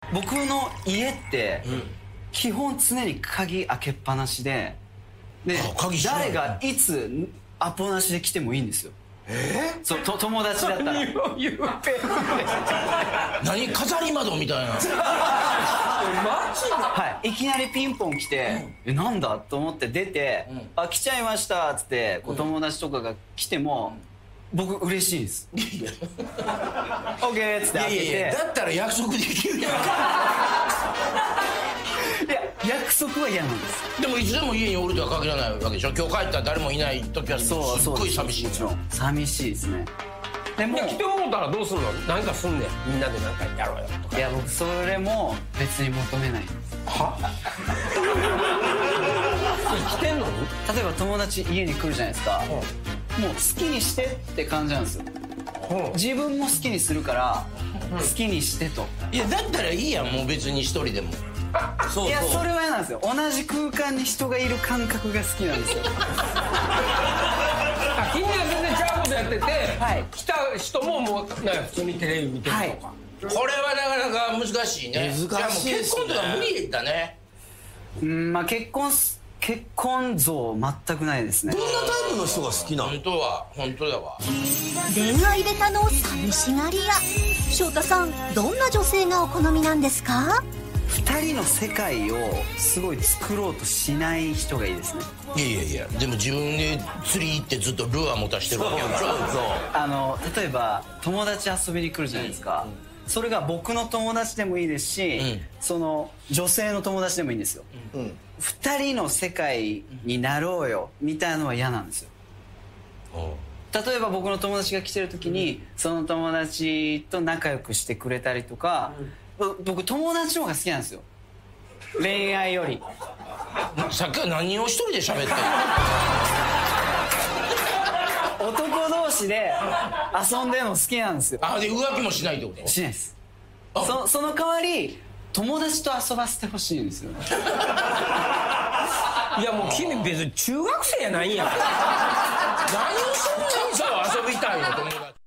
僕の家って基本常に鍵開けっぱなしで誰がいつアポなしで来てもいいんですよ。そう友達だったら何飾り窓みたいな。 はい、いきなりピンポン来てなんだと思って出て「あ、来ちゃいました」っつって友達とかが来ても僕嬉しいです。オッケーっつって開けて。 だったら約束できるやん。 いや約束は嫌なんです。 でもいつでも家におるとは限らないわけでしょ。今日帰ったら誰もいない時はすっごい寂しい。 もちろん寂しいですね。でも来て思ったらどうすんの？何かすんねん、みんなで何かやろうよとか。 いや僕それも別に求めないんです。 は？来てんのに？ 例えば友達家に来るじゃないですか、もう好きにしてって感じなんですよ。自分も好きにするから好きにしてと。 いやだったらいいやん、もう別に一人でも。 いやそれは嫌なんですよ。同じ空間に人がいる感覚が好きなんですよ。 君は全然ちゃうことやってて、来た人ももう普通にテレビ見てるとか。 これはなかなか難しいね。じゃあもう結婚とか無理だね。 まあ結婚像全くないですね。 どんなタイプの人が好きなの？ 本当だわ。 恋愛ベタの寂しがり屋。翔太さん、どんな女性がお好みなんですか？ 二人の世界をすごい作ろうとしない人がいいですね。 いやでも自分で釣り行ってずっとルアー持たしてるわけやん。 例えば友達遊びに来るじゃないですか、それが僕の友達でもいいですし、その女性の友達でもいいんですよ。二人の世界になろうよみたいなのは嫌なんですよ。例えば僕の友達が来てる時にその友達と仲良くしてくれたりとか、僕友達の方が好きなんですよ、恋愛より。 さっきから何を一人で喋ってるの？男同士で遊んでるの好きなんですよ。 で浮気もしないってこと？ しないです。その代わり友達と遊ばせてほしいんですよね。 いやもう君別に中学生やないんや。何をそんなに遊びたいの友達。